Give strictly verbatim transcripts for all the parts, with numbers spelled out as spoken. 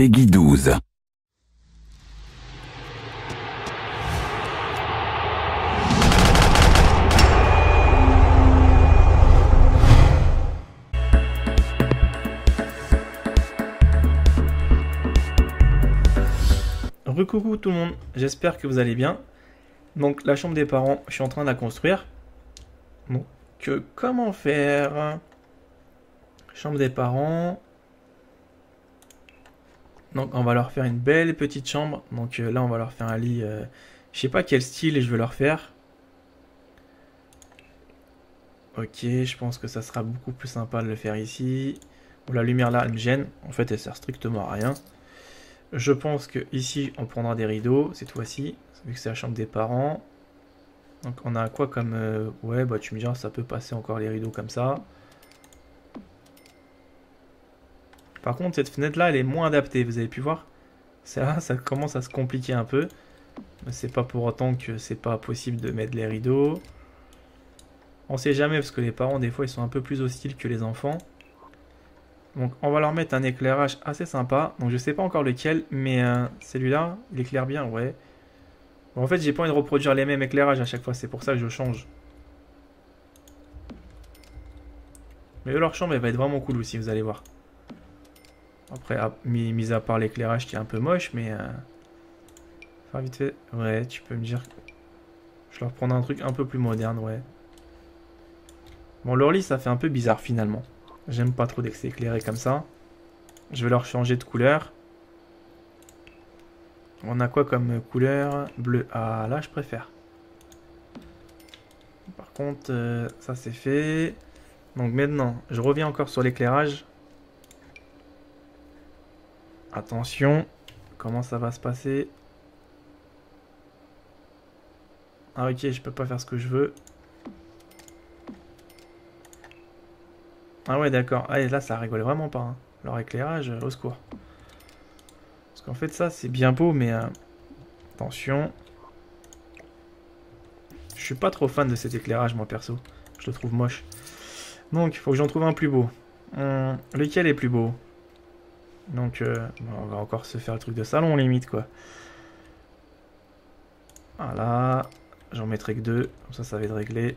Peggy douze. Recoucou tout le monde, j'espère que vous allez bien. Donc la chambre des parents, je suis en train de la construire. Donc euh, comment faire? Chambre des parents. Donc on va leur faire une belle petite chambre. Donc euh, là on va leur faire un lit. Euh, je sais pas quel style je veux leur faire. Ok, je pense que ça sera beaucoup plus sympa de le faire ici. Bon, la lumière là elle me gêne. En fait elle sert strictement à rien. Je pense que ici on prendra des rideaux cette fois-ci, vu que c'est la chambre des parents. Donc on a quoi comme... Euh, ouais bah tu me diras ça peut passer encore les rideaux comme ça. Par contre cette fenêtre là elle est moins adaptée, vous avez pu voir. Ça, ça commence à se compliquer un peu. Mais c'est pas pour autant que c'est pas possible de mettre les rideaux. On sait jamais parce que les parents des fois ils sont un peu plus hostiles que les enfants. Donc on va leur mettre un éclairage assez sympa. Donc je sais pas encore lequel, mais euh, celui-là, il éclaire bien, ouais. Bon, en fait j'ai pas envie de reproduire les mêmes éclairages à chaque fois, c'est pour ça que je change. Mais eux, leur chambre elle va être vraiment cool aussi, vous allez voir. Après, à, mis, mis à part l'éclairage qui est un peu moche, mais... Euh, faire vite fait, ouais, tu peux me dire... Je leur prendrai un truc un peu plus moderne, ouais. Bon, leur lit ça fait un peu bizarre finalement. J'aime pas trop dès que c'est éclairé comme ça. Je vais leur changer de couleur. On a quoi comme couleur? Bleu. Ah, là, je préfère. Par contre, euh, ça c'est fait. Donc maintenant, je reviens encore sur l'éclairage. Attention. Comment ça va se passer? Ah ok, je peux pas faire ce que je veux. Ah ouais, d'accord. Ah, et là, ça rigole vraiment pas. Hein. Leur éclairage, euh, au secours. Parce qu'en fait, ça, c'est bien beau, mais... Euh, attention. Je suis pas trop fan de cet éclairage, moi, perso. Je le trouve moche. Donc, il faut que j'en trouve un plus beau. Hum, lequel est plus beau? Donc, euh, bon, on va encore se faire le truc de salon, limite, quoi. Voilà. J'en mettrai que deux. Comme ça, ça va être réglé.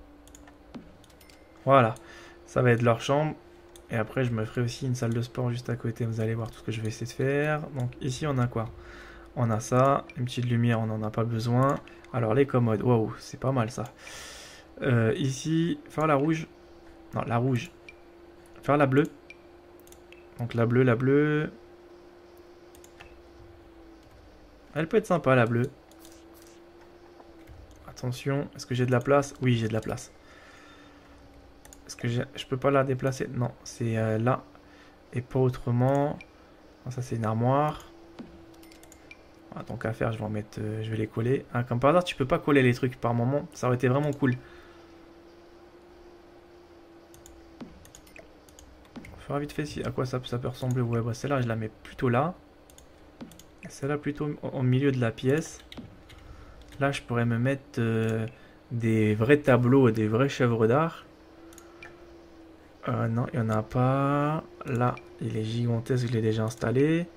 Voilà. Ça va être leur chambre. Et après, je me ferai aussi une salle de sport juste à côté. Vous allez voir tout ce que je vais essayer de faire. Donc ici, on a quoi? On a ça. Une petite lumière, on n'en a pas besoin. Alors, les commodes. Waouh, c'est pas mal ça. Euh, ici, faire la rouge. Non, la rouge. Faire la bleue. Donc la bleue, la bleue. Elle peut être sympa, la bleue. Attention, est-ce que j'ai de la place? Oui, j'ai de la place. Est-ce que je peux pas la déplacer? Non, c'est euh, là. Et pas autrement. Non, ça, c'est une armoire. Ah, donc à faire, je vais en mettre, euh, je vais les coller. Ah, comme par hasard, tu peux pas coller les trucs par moment. Ça aurait été vraiment cool. On fera vite fait si à quoi ça, ça peut ressembler. Ouais, bah, celle-là, je la mets plutôt là. Celle-là, plutôt au, au milieu de la pièce. Là, je pourrais me mettre euh, des vrais tableaux et des vraies chèvres d'art. Euh, non, il n'y en a pas. Là, il est gigantesque, je l'ai déjà installé.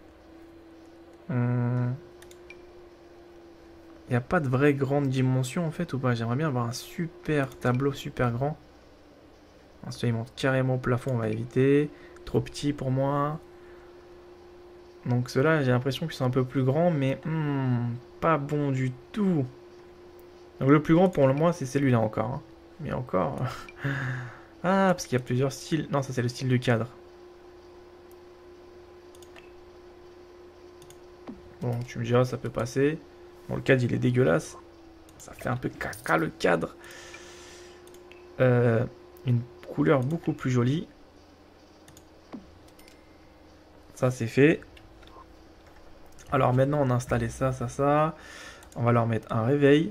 Hum. Il n'y a pas de vraie grande dimension en fait ou pas? J'aimerais bien avoir un super tableau super grand. Ensuite, il monte carrément au plafond, on va éviter. Trop petit pour moi. Donc ceux-là, j'ai l'impression qu'ils sont un peu plus grands, mais hum, pas bon du tout. Donc le plus grand pour moi, c'est celui-là encore. Hein. Mais encore... Ah, parce qu'il y a plusieurs styles. Non, ça c'est le style de cadre. Bon, tu me diras, ça peut passer. Bon, le cadre, il est dégueulasse. Ça fait un peu caca, le cadre. Euh, une couleur beaucoup plus jolie. Ça, c'est fait. Alors, maintenant, on a installé ça, ça, ça. On va leur mettre un réveil.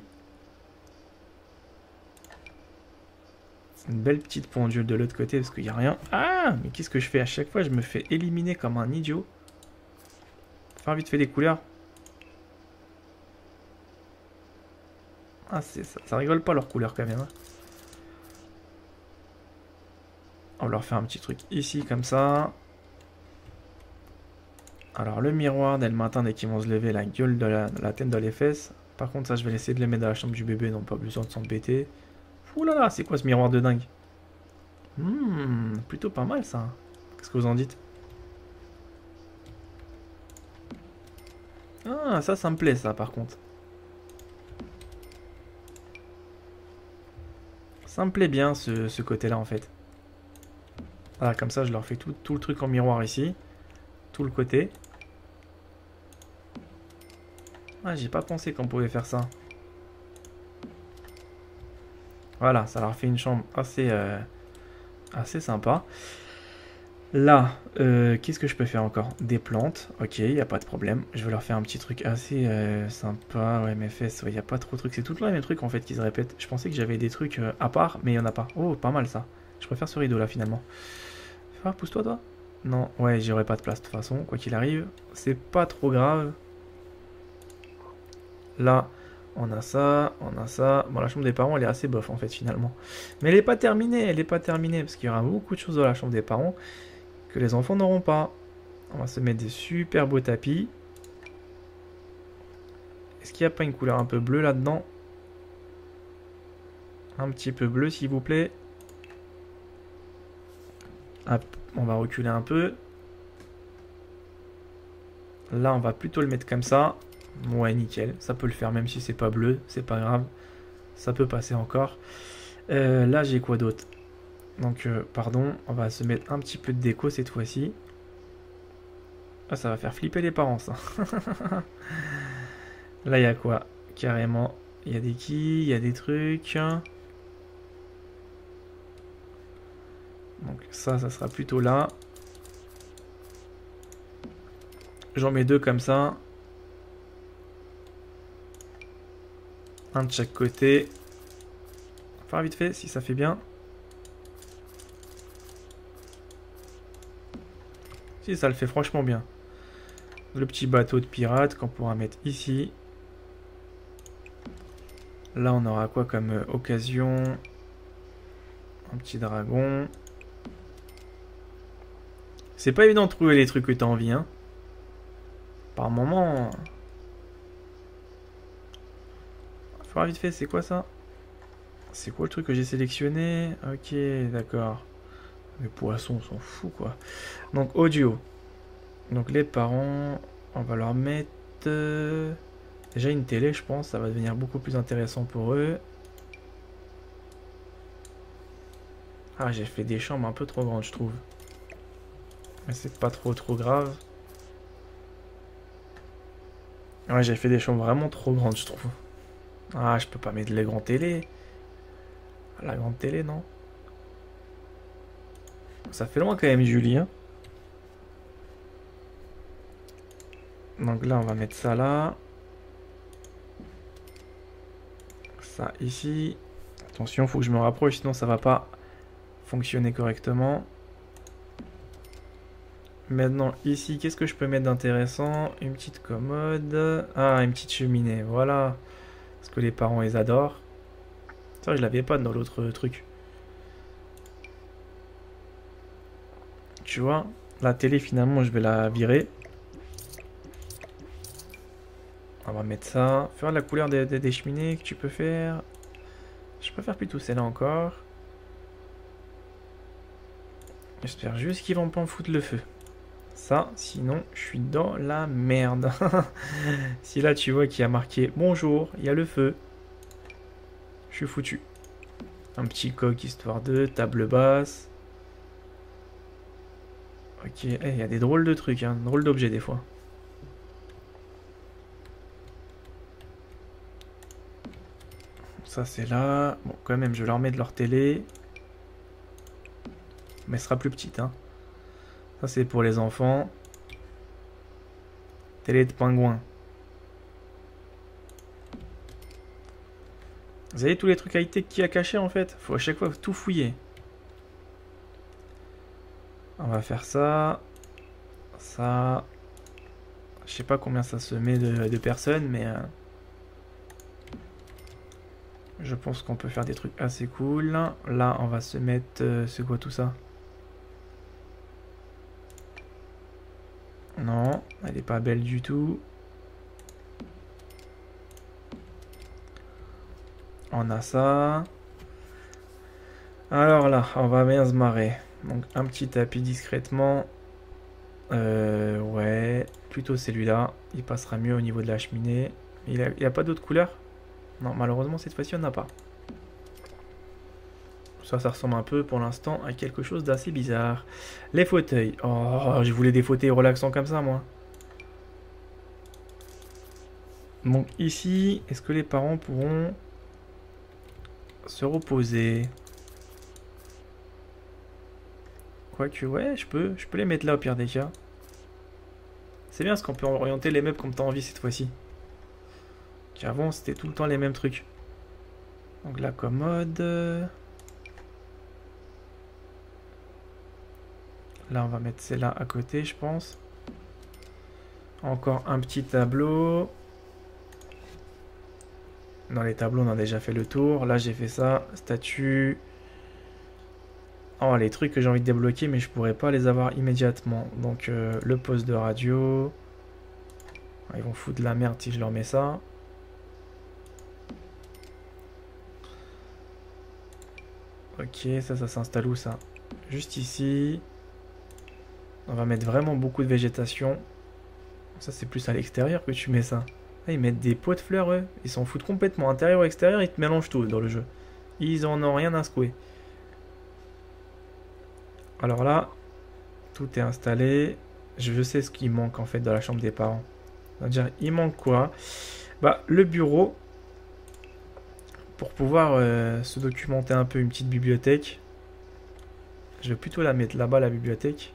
Une belle petite pendule de l'autre côté parce qu'il n'y a rien. Ah, mais qu'est-ce que je fais? À chaque fois, je me fais éliminer comme un idiot. Faire vite fait des couleurs. Ah, ça, ça rigole pas leurs couleurs quand même. Hein. On leur fait un petit truc ici comme ça. Alors le miroir dès le matin, dès qu'ils vont se lever, la gueule de la, la tête dans les fesses. Par contre ça je vais essayer de les mettre dans la chambre du bébé, donc pas besoin de s'embêter. Ouh là là, c'est quoi ce miroir de dingue? Hmm, plutôt pas mal ça. Qu'est-ce que vous en dites? Ah, ça, ça me plaît ça par contre. Ça me plaît bien ce, ce côté-là en fait. Voilà, comme ça je leur fais tout, tout le truc en miroir ici. Tout le côté. Ah, j'ai pas pensé qu'on pouvait faire ça. Voilà, ça leur fait une chambre assez, euh, assez sympa. Là, euh, qu'est-ce que je peux faire encore? Des plantes, ok, il n'y a pas de problème. Je vais leur faire un petit truc assez euh, sympa. Ouais, mes fesses, il ouais, n'y a pas trop de trucs. C'est tout le temps les mêmes trucs en fait qui se répètent. Je pensais que j'avais des trucs euh, à part, mais il n'y en a pas. Oh, pas mal ça. Je préfère ce rideau là finalement. Fais voir, pousse-toi toi. Non, ouais, j'aurai pas de place de toute façon, quoi qu'il arrive. C'est pas trop grave. Là, on a ça, on a ça. Bon, la chambre des parents, elle est assez bof en fait finalement. Mais elle n'est pas terminée, elle n'est pas terminée. Parce qu'il y aura beaucoup de choses dans la chambre des parents que les enfants n'auront pas. On va se mettre des super beaux tapis. Est-ce qu'il n'y a pas une couleur un peu bleue là-dedans? Un petit peu bleu s'il vous plaît. Hop, on va reculer un peu. Là, on va plutôt le mettre comme ça. Ouais, nickel. Ça peut le faire même si c'est pas bleu. C'est pas grave. Ça peut passer encore. Euh, là, j'ai quoi d'autre? Donc, euh, pardon. On va se mettre un petit peu de déco cette fois-ci. Ah, ça va faire flipper les parents, ça. Là, il y a quoi? Carrément. Il y a des quilles, il y a des trucs. Donc ça, ça sera plutôt là. J'en mets deux comme ça. Un de chaque côté. Faire vite fait, si ça fait bien. Si, ça le fait franchement bien. Le petit bateau de pirate qu'on pourra mettre ici. Là, on aura quoi comme euh, occasion? Un petit dragon. C'est pas évident de trouver les trucs que t'as envie, hein. Par moment... Faut vite fait, c'est quoi ça? C'est quoi le truc que j'ai sélectionné? Ok, d'accord. Les poissons, on s'en fout, quoi. Donc, audio. Donc, les parents, on va leur mettre... Euh, déjà une télé, je pense. Ça va devenir beaucoup plus intéressant pour eux. Ah, j'ai fait des chambres un peu trop grandes, je trouve. Mais c'est pas trop, trop grave. Ouais, j'ai fait des chambres vraiment trop grandes, je trouve. Ah, je peux pas mettre les grandes télé. La grande télé, non? Ça fait loin quand même, Julie. Hein. Donc là, on va mettre ça là. Ça ici. Attention, faut que je me rapproche, sinon ça va pas fonctionner correctement. Maintenant, ici, qu'est-ce que je peux mettre d'intéressant? Une petite commode. Ah, une petite cheminée, voilà. Parce que les parents, ils adorent. Ça, je l'avais pas dans l'autre truc. Tu vois, la télé, finalement, je vais la virer. On va mettre ça. Faire la couleur des, des, des cheminées que tu peux faire. Je préfère plutôt celle-là encore. J'espère juste qu'ils vont pas en foutre le feu. Ça, sinon, je suis dans la merde. Si là, tu vois qu'il y a marqué « Bonjour, il y a le feu », je suis foutu. Un petit coq histoire de, table basse. Ok, il hey, y a des drôles de trucs, hein, drôles d'objets des fois. Ça, c'est là. Bon, quand même, je leur mets de leur télé. Mais elle sera plus petite, hein. Ça, c'est pour les enfants. Télé de pingouin. Vous avez tous les trucs high-tech qu'il y a cachés, en fait. Faut à chaque fois tout fouiller. On va faire ça. Ça. Je sais pas combien ça se met de, de personnes, mais... Euh, je pense qu'on peut faire des trucs assez cool. Là, on va se mettre... Euh, c'est quoi tout ça? Non, elle est pas belle du tout. On a ça. Alors là, on va bien se marrer. Donc un petit tapis discrètement. Euh, ouais, plutôt celui-là. Il passera mieux au niveau de la cheminée. Il n'y a, a pas d'autres couleurs? Non, malheureusement cette fois-ci on n'a pas. Ça, ça ressemble un peu pour l'instant à quelque chose d'assez bizarre. Les fauteuils. Oh, je voulais des fauteuils relaxants comme ça, moi. Donc ici, est-ce que les parents pourront se reposer? Quoique, ouais, je peux, je peux les mettre là au pire des cas. C'est bien parce qu'on peut orienter les meubles comme t'as envie cette fois-ci. Qu'avant, c'était tout le temps les mêmes trucs. Donc la commode. Là, on va mettre celle-là à côté, je pense. Encore un petit tableau. Dans les tableaux, on a déjà fait le tour. Là, j'ai fait ça. Statue. Oh, les trucs que j'ai envie de débloquer, mais je pourrais pas les avoir immédiatement. Donc, euh, le poste de radio. Ils vont foutre de la merde si je leur mets ça. Ok, ça, ça s'installe où, ça? Juste ici. On va mettre vraiment beaucoup de végétation. Ça, c'est plus à l'extérieur que tu mets ça. Là, ils mettent des pots de fleurs, eux. Ils s'en foutent complètement. Intérieur ou extérieur, ils te mélangent tout dans le jeu. Ils en ont rien à secouer. Alors là, tout est installé. Je sais ce qui manque, en fait, dans la chambre des parents. C'est-à-dire, il manque quoi? Bah, le bureau. Pour pouvoir euh, se documenter un peu, une petite bibliothèque. Je vais plutôt la mettre là-bas, la bibliothèque.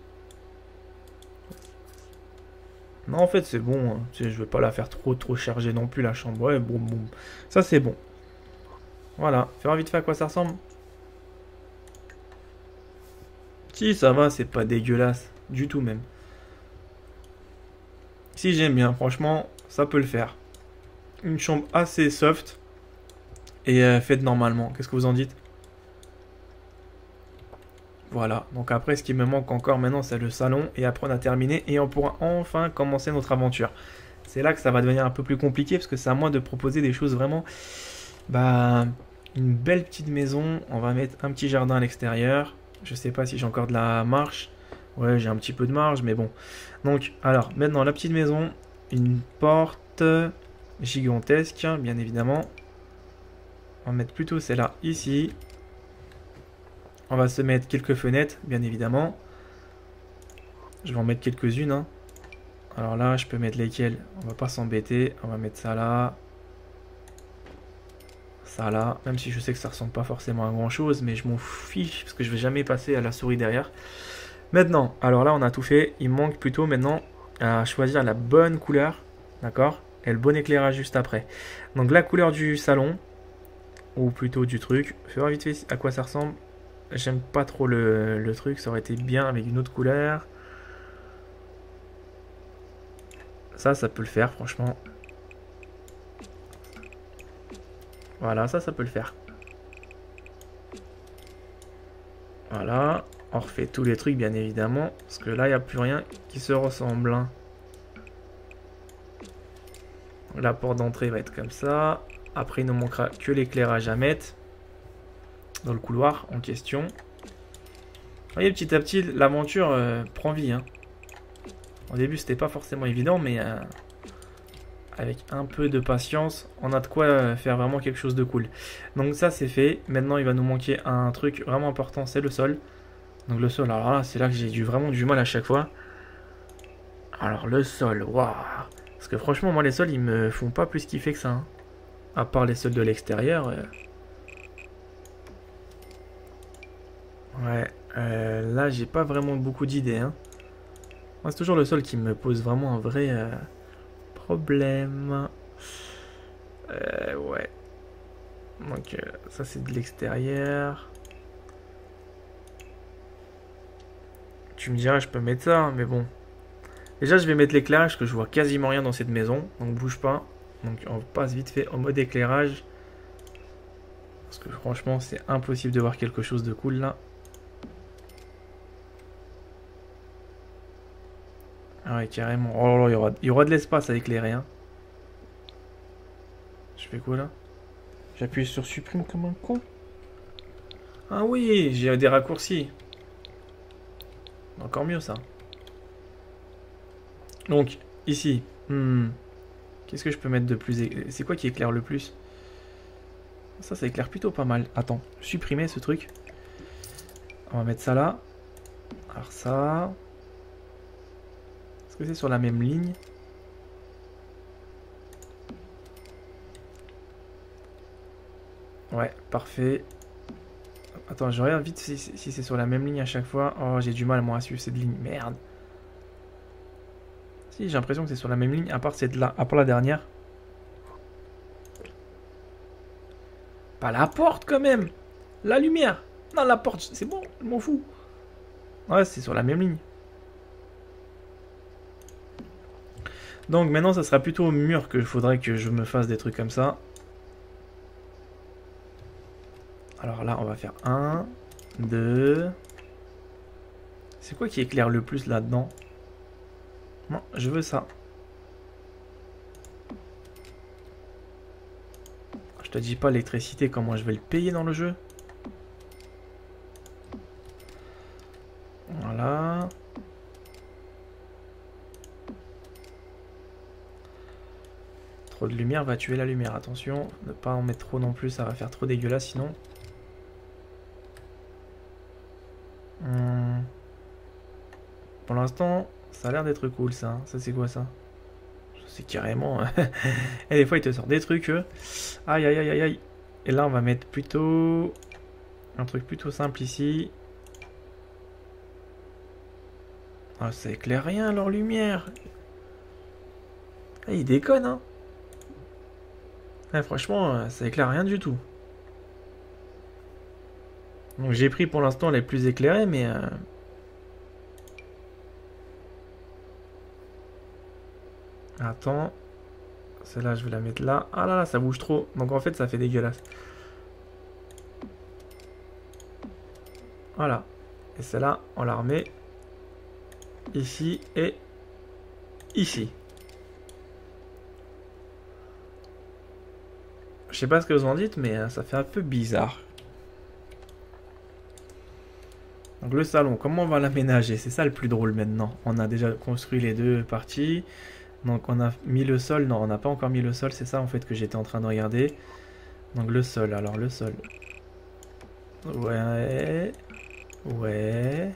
Non, en fait, c'est bon. Hein. Je vais pas la faire trop, trop chargée non plus, la chambre. Ouais, bon, bon. Ça, c'est bon. Voilà. Faire vite fait à quoi ça ressemble. Si, ça va, c'est pas dégueulasse. Du tout, même. Si, j'aime bien. Franchement, ça peut le faire. Une chambre assez soft. Et euh, faite normalement. Qu'est-ce que vous en dites? Voilà, donc après ce qui me manque encore maintenant c'est le salon et après on a terminé et on pourra enfin commencer notre aventure. C'est là que ça va devenir un peu plus compliqué parce que c'est à moi de proposer des choses vraiment... Bah, une belle petite maison, on va mettre un petit jardin à l'extérieur. Je sais pas si j'ai encore de la marge. Ouais, j'ai un petit peu de marge mais bon. Donc, alors, maintenant la petite maison, une porte gigantesque bien évidemment. On va mettre plutôt celle-là ici. On va se mettre quelques fenêtres, bien évidemment. Je vais en mettre quelques-unes. Hein. Alors là, je peux mettre lesquelles? On va pas s'embêter. On va mettre ça là. Ça là. Même si je sais que ça ressemble pas forcément à grand-chose. Mais je m'en fiche parce que je vais jamais passer à la souris derrière. Maintenant, alors là, on a tout fait. Il manque plutôt maintenant à choisir la bonne couleur. D'accord? Et le bon éclairage juste après. Donc la couleur du salon. Ou plutôt du truc. Fais voir vite fait à quoi ça ressemble. J'aime pas trop le, le truc, ça aurait été bien avec une autre couleur. Ça, ça peut le faire, franchement. Voilà, ça, ça peut le faire. Voilà, on refait tous les trucs, bien évidemment. Parce que là, il n'y a plus rien qui se ressemble. Hein. La porte d'entrée va être comme ça. Après, il ne manquera que l'éclairage à mettre. Dans le couloir en question. Vous voyez, petit à petit, l'aventure euh, prend vie. Hein. Au début, c'était pas forcément évident, mais euh, avec un peu de patience, on a de quoi euh, faire vraiment quelque chose de cool. Donc ça, c'est fait. Maintenant, il va nous manquer un truc vraiment important, c'est le sol. Donc le sol, alors là, c'est là que j'ai eu vraiment du mal à chaque fois. Alors le sol, waouh. Parce que franchement, moi, les sols, ils me font pas plus kiffer que ça. Hein. À part les sols de l'extérieur. Euh... Ouais, euh, là j'ai pas vraiment beaucoup d'idées. Hein. C'est toujours le sol qui me pose vraiment un vrai euh, problème. Euh, ouais. Donc euh, ça c'est de l'extérieur. Tu me diras, je peux mettre ça, hein, mais bon. Déjà je vais mettre l'éclairage, parce que je vois quasiment rien dans cette maison. Donc bouge pas. Donc on passe vite fait en mode éclairage. Parce que franchement c'est impossible de voir quelque chose de cool là. Ah ouais, carrément. Oh là là, il y aura, il y aura de l'espace à éclairer. Hein. Je fais quoi là? J'appuie sur supprime comme un con. Ah oui, j'ai des raccourcis. Encore mieux ça. Donc, ici. Hmm, qu'est-ce que je peux mettre de plus? C'est quoi qui éclaire le plus? Ça, ça éclaire plutôt pas mal. Attends, supprimer ce truc. On va mettre ça là. Alors ça... Est-ce que c'est sur la même ligne? Ouais, parfait. Attends, je regarde vite si, si c'est sur la même ligne à chaque fois. Oh, j'ai du mal moi à suivre cette ligne. Merde. Si, j'ai l'impression que c'est sur la même ligne, à part cette là, à part la dernière. Pas la porte quand même. La lumière. Non, la porte, c'est bon, je m'en fous. Ouais, c'est sur la même ligne. Donc maintenant, ça sera plutôt au mur qu'il faudrait que je me fasse des trucs comme ça. Alors là, on va faire un, deux. C'est quoi qui éclaire le plus là-dedans? Non, je veux ça. Je te dis pas l'électricité, comment je vais le payer dans le jeu. Voilà. Trop de lumière va tuer la lumière. Attention, ne pas en mettre trop non plus, ça va faire trop dégueulasse sinon. Hum. Pour l'instant, ça a l'air d'être cool ça. Ça c'est quoi ça? C'est carrément... Et des fois il te sort des trucs. Aïe aïe aïe aïe aïe. Et là on va mettre plutôt... Un truc plutôt simple ici. Ah, ça éclaire rien leur lumière. Ah, ils déconnent hein. Ah, franchement, ça éclaire rien du tout. Donc j'ai pris pour l'instant les plus éclairés, mais... Euh... Attends. Celle-là, je vais la mettre là. Ah là là, ça bouge trop. Donc en fait, ça fait dégueulasse. Voilà. Et celle-là, on la remet ici et ici. Je sais pas ce que vous en dites, mais ça fait un peu bizarre. Donc le salon, comment on va l'aménager? C'est ça le plus drôle maintenant. On a déjà construit les deux parties. Donc on a mis le sol. Non, on n'a pas encore mis le sol. C'est ça en fait que j'étais en train de regarder. Donc le sol. Alors le sol. Ouais. Ouais.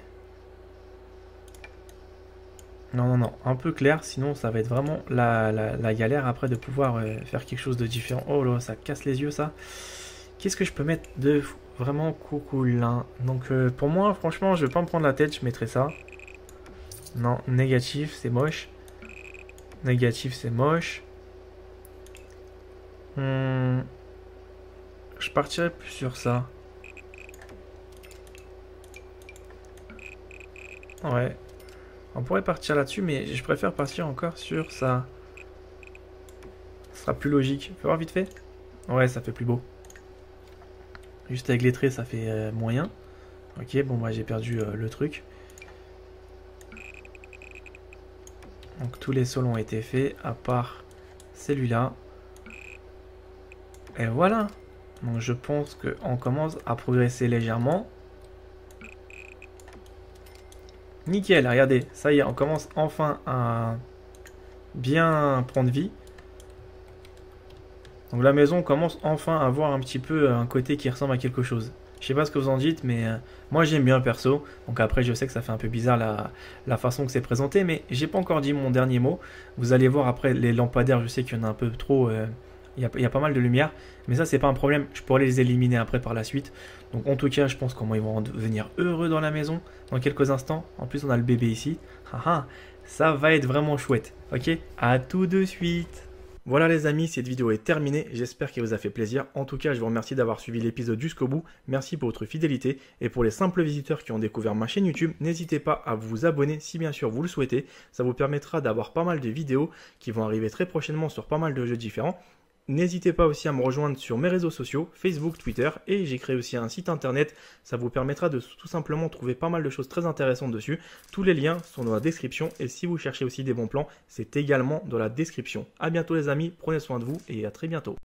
Non, non, non. Un peu clair. Sinon ça va être vraiment la, la, la galère après de pouvoir euh, faire quelque chose de différent. Oh là, ça casse les yeux ça. Qu'est-ce que je peux mettre de vraiment cool là? Donc euh, pour moi, franchement, je vais pas me prendre la tête. Je mettrai ça. Non, négatif, c'est moche. Négatif, c'est moche. Hmm. Je partirais plus sur ça. Ouais. On pourrait partir là-dessus, mais je préfère partir encore sur ça. Ce sera plus logique. Fais voir vite fait. Ouais, ça fait plus beau. Juste avec les traits, ça fait euh, moyen. Ok, bon, moi j'ai perdu euh, le truc. Donc tous les sols ont été faits, à part celui-là. Et voilà. Donc je pense qu'on commence à progresser légèrement. Nickel, regardez, ça y est, on commence enfin à bien prendre vie. Donc la maison commence enfin à avoir un petit peu un côté qui ressemble à quelque chose. Je sais pas ce que vous en dites, mais euh, moi j'aime bien perso. Donc après je sais que ça fait un peu bizarre la, la façon que c'est présenté, mais j'ai pas encore dit mon dernier mot. Vous allez voir après les lampadaires, je sais qu'il y en a un peu trop, il euh, y, y a pas mal de lumière. Mais ça c'est pas un problème, je pourrais les éliminer après par la suite. Donc en tout cas je pense comment ils vont devenir heureux dans la maison dans quelques instants. En plus on a le bébé ici. Haha, ça va être vraiment chouette. Ok, à tout de suite. Voilà les amis, cette vidéo est terminée, j'espère qu'elle vous a fait plaisir. En tout cas, je vous remercie d'avoir suivi l'épisode jusqu'au bout. Merci pour votre fidélité. Et pour les simples visiteurs qui ont découvert ma chaîne YouTube, n'hésitez pas à vous abonner si bien sûr vous le souhaitez. Ça vous permettra d'avoir pas mal de vidéos qui vont arriver très prochainement sur pas mal de jeux différents. N'hésitez pas aussi à me rejoindre sur mes réseaux sociaux, Facebook, Twitter, et j'ai créé aussi un site internet. Ça vous permettra de tout simplement trouver pas mal de choses très intéressantes dessus. Tous les liens sont dans la description et si vous cherchez aussi des bons plans, c'est également dans la description. A bientôt les amis, prenez soin de vous et à très bientôt.